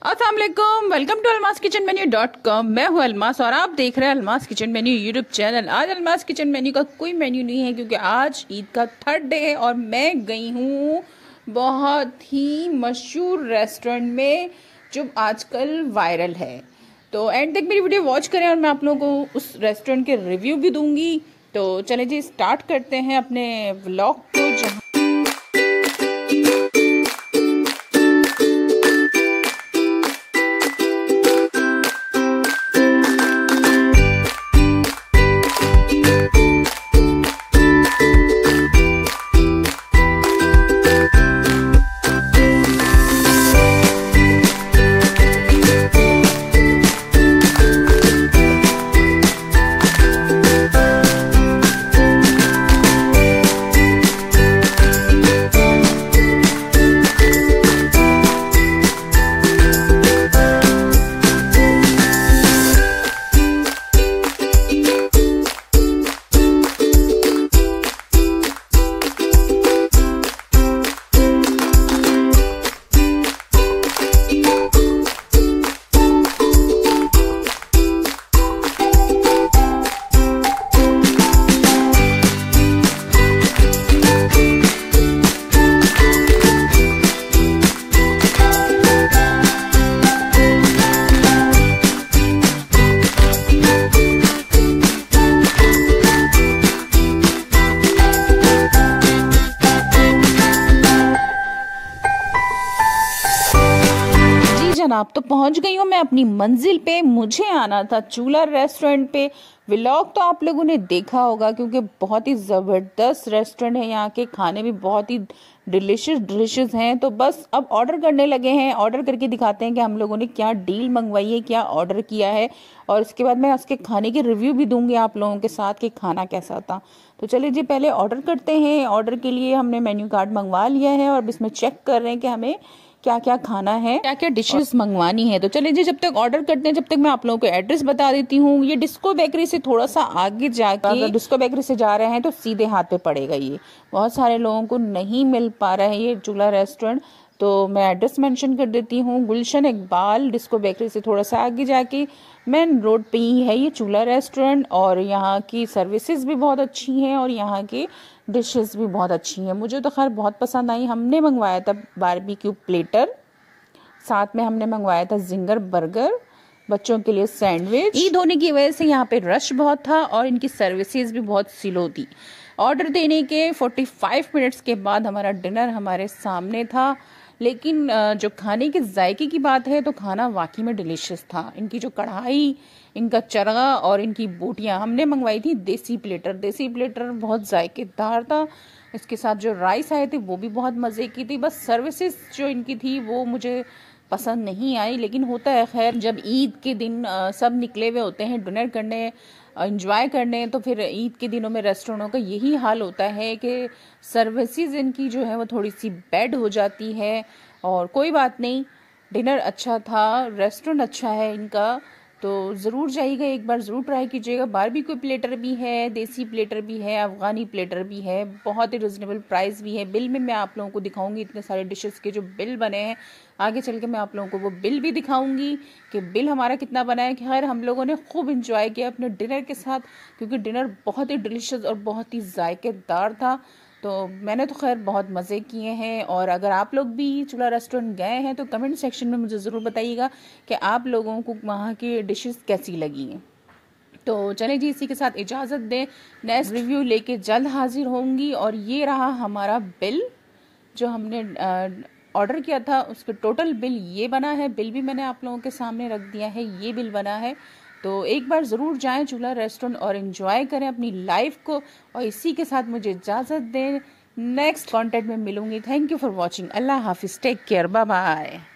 अस्सलाम वालेकुम, welcome to almasskitchenmenu.com। मैं हूँ अलमास और आप देख रहे हैं Almas kitchen menu YouTube channel. आज अलमास किचन मेन्यू का कोई मेन्यू नहीं है क्योंकि आज ईद का थर्ड डे है और मैं गई हूँ बहुत ही मशहूर रेस्टोरेंट में जो आजकल वायरल है। तो एंड तक मेरी वीडियो वॉच करें और मैं आप लोगों को उस रेस्टोरेंट के रिव्यू भी दूंगी। तो चले जी स्टार्ट करते हैं अपने व्लॉग को। जहाँ जनाब तो पहुंच गई हूँ मैं अपनी मंजिल पे। मुझे आना था चूल्हा रेस्टोरेंट पे। व्लॉग तो आप लोगों ने देखा होगा क्योंकि बहुत ही ज़बरदस्त रेस्टोरेंट है। यहाँ के खाने भी बहुत ही डिलिशियस हैं। तो बस अब ऑर्डर करने लगे हैं। ऑर्डर करके दिखाते हैं कि हम लोगों ने क्या डील मंगवाई है, क्या ऑर्डर किया है, और उसके बाद मैं उसके खाने के रिव्यू भी दूंगी आप लोगों के साथ कि खाना कैसा था। तो चलिए जी पहले ऑर्डर करते हैं। ऑर्डर के लिए हमने मेन्यू कार्ड मंगवा लिया है और इसमें चेक कर रहे हैं कि हमें क्या क्या खाना है, क्या क्या डिशेस मंगवानी है। तो चलिए जी जब तक ऑर्डर करते हैं जब तक मैं आप लोगों को एड्रेस बता देती हूँ। ये डिस्को बेकरी से थोड़ा सा आगे जाके, अगर डिस्को बेकरी से जा रहे हैं तो सीधे हाथ पे पड़ेगा। ये बहुत सारे लोगों को नहीं मिल पा रहा है ये चूल्हा रेस्टोरेंट, तो मैं एड्रेस मेंशन कर देती हूँ। गुलशन इकबाल डिस्को बेकरी से थोड़ा सा आगे जाके मेन रोड पे ही है ये चूल्हा रेस्टोरेंट। और यहाँ की सर्विसेज भी बहुत अच्छी हैं और यहाँ की डिशेस भी बहुत अच्छी हैं। मुझे तो खैर बहुत पसंद आई। हमने मंगवाया था बारबेक्यू प्लेटर, साथ में हमने मंगवाया था जिंगर बर्गर, बच्चों के लिए सैंडविच। ईद होने की वजह से यहाँ पे रश बहुत था और इनकी सर्विसेज भी बहुत स्लो थी। ऑर्डर देने के 45 मिनट्स के बाद हमारा डिनर हमारे सामने था। लेकिन जो खाने के जायके की बात है तो खाना वाकई में डिलीशियस था। इनकी जो कढ़ाई, इनका चरगा और इनकी बोटियाँ हमने मंगवाई थी देसी प्लेटर। देसी प्लेटर बहुत जायकेदार था। इसके साथ जो राइस आए थे वो भी बहुत मज़े की थी। बस सर्विसेज जो इनकी थी वो मुझे पसंद नहीं आई, लेकिन होता है खैर। जब ईद के दिन सब निकले हुए होते हैं डिनर करने, एंजॉय करने, तो फिर ईद के दिनों में रेस्टोरेंटों का यही हाल होता है कि सर्विसेज इनकी जो है वो थोड़ी सी बैड हो जाती है। और कोई बात नहीं, डिनर अच्छा था, रेस्टोरेंट अच्छा है इनका, तो ज़रूर जाइएगा, एक बार ज़रूर ट्राई कीजिएगा। बारबेक्यू प्लेटर भी है, देसी प्लेटर भी है, अफ़गानी प्लेटर भी है, बहुत ही रिजनेबल प्राइस भी है। बिल में मैं आप लोगों को दिखाऊंगी इतने सारे डिशेस के जो बिल बने हैं। आगे चल के मैं आप लोगों को वो बिल भी दिखाऊंगी कि बिल हमारा कितना बना है। खैर हम लोगों ने खूब इंजॉय किया अपने डिनर के साथ क्योंकि डिनर बहुत ही डिलीशियस और बहुत ही जायकेदार था। तो मैंने तो खैर बहुत मज़े किए हैं। और अगर आप लोग भी चूल्हा रेस्टोरेंट गए हैं तो कमेंट सेक्शन में मुझे ज़रूर बताइएगा कि आप लोगों को वहाँ की डिशेस कैसी लगी हैं। तो चलें जी इसी के साथ इजाज़त दें। नेक्स्ट रिव्यू लेके जल्द हाजिर होंगी। और ये रहा हमारा बिल जो हमने ऑर्डर किया था, उसके टोटल बिल ये बना है। बिल भी मैंने आप लोगों के सामने रख दिया है, ये बिल बना है। तो एक बार ज़रूर जाएं चूल्हा रेस्टोरेंट और एंजॉय करें अपनी लाइफ को। और इसी के साथ मुझे इजाज़त दें। नेक्स्ट कंटेंट में मिलूंगी। Thank you for watching. अल्लाह हाफिज़, टेक केयर, बाय बाय।